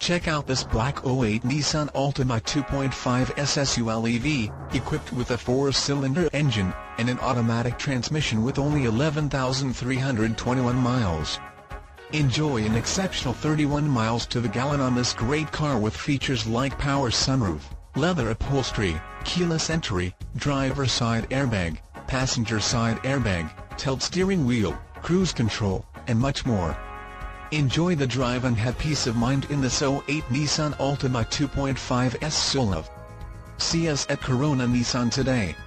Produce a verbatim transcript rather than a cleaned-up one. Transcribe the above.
Check out this black oh eight Nissan Altima two point five S S U L E V, equipped with a four-cylinder engine and an automatic transmission with only eleven thousand three hundred twenty-one miles. Enjoy an exceptional thirty-one miles to the gallon on this great car with features like power sunroof, leather upholstery, keyless entry, driver's side airbag, passenger side airbag, tilt steering wheel, cruise control, and much more. Enjoy the drive and have peace of mind in this oh eight Nissan Altima two point five S SULEV. See us at Corona Nissan today.